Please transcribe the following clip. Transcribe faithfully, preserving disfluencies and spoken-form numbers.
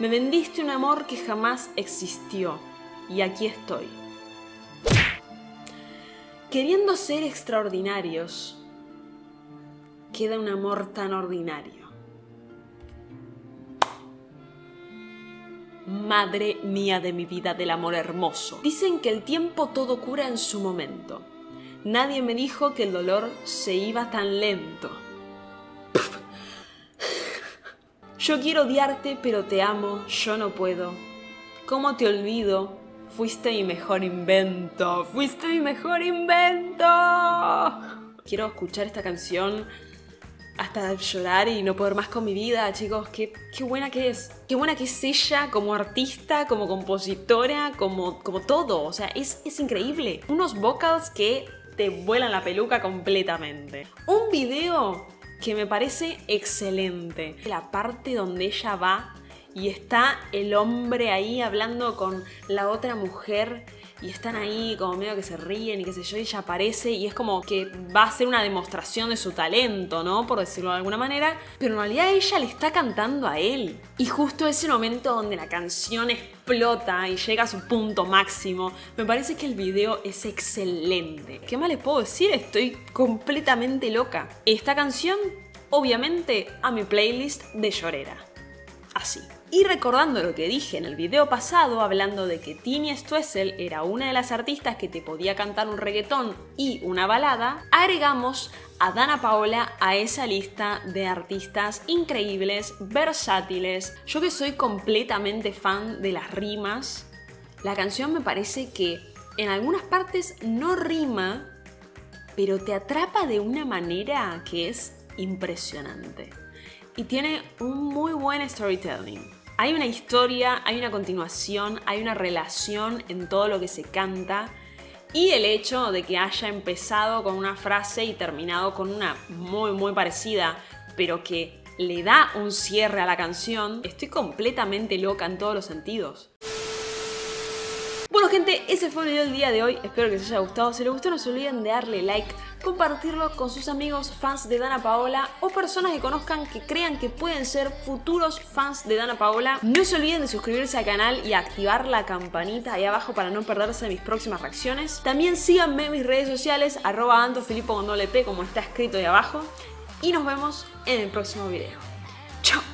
Me vendiste un amor que jamás existió. Y aquí estoy. Queriendo ser extraordinarios, queda un amor tan ordinario. Madre mía de mi vida, del amor hermoso. Dicen que el tiempo todo cura en su momento. Nadie me dijo que el dolor se iba tan lento. Yo quiero odiarte, pero te amo, yo no puedo. ¿Cómo te olvido? Fuiste mi mejor invento. Fuiste mi mejor invento. Quiero escuchar esta canción hasta llorar y no poder más con mi vida, chicos. Qué, qué buena que es. Qué buena que es ella como artista, como compositora, como, como todo. O sea, es, es increíble. Unos vocals que te vuelan la peluca completamente. Un video que me parece excelente. La parte donde ella va y está el hombre ahí hablando con la otra mujer y están ahí como medio que se ríen y qué sé yo, y ella aparece y es como que va a hacer una demostración de su talento, ¿no? Por decirlo de alguna manera, pero en realidad ella le está cantando a él. Y justo ese momento donde la canción explota y llega a su punto máximo, me parece que el video es excelente. ¿Qué más les puedo decir? Estoy completamente loca. Esta canción, obviamente, a mi playlist de llorera. Así. Y recordando lo que dije en el video pasado, hablando de que Tini Stoessel era una de las artistas que te podía cantar un reggaetón y una balada, agregamos a Danna Paola a esa lista de artistas increíbles, versátiles. Yo que soy completamente fan de las rimas, la canción me parece que en algunas partes no rima, pero te atrapa de una manera que es impresionante. Y tiene un muy buen storytelling. Hay una historia, hay una continuación, hay una relación en todo lo que se canta. Y el hecho de que haya empezado con una frase y terminado con una muy muy parecida, pero que le da un cierre a la canción, estoy completamente loca en todos los sentidos. Bueno gente, ese fue el video del día de hoy, espero que les haya gustado. Si les gustó no se olviden de darle like, compartirlo con sus amigos fans de Danna Paola o personas que conozcan que crean que pueden ser futuros fans de Danna Paola. No se olviden de suscribirse al canal y activar la campanita ahí abajo para no perderse mis próximas reacciones. También síganme en mis redes sociales, arroba antofilipo con doble P como está escrito ahí abajo. Y nos vemos en el próximo video. ¡Chao!